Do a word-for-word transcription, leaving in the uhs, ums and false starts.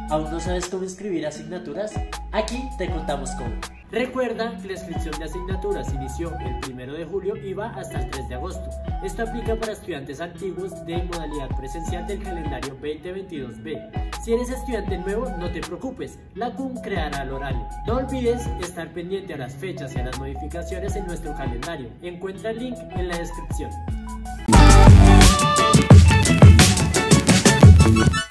¿Aún no sabes cómo inscribir asignaturas? Aquí te contamos cómo. Recuerda que la inscripción de asignaturas inició el primero de julio y va hasta el tres de agosto. Esto aplica para estudiantes antiguos de modalidad presencial del calendario veinte veintidós B. Si eres estudiante nuevo, no te preocupes, la C U M creará el horario. No olvides estar pendiente a las fechas y a las modificaciones en nuestro calendario. Encuentra el link en la descripción.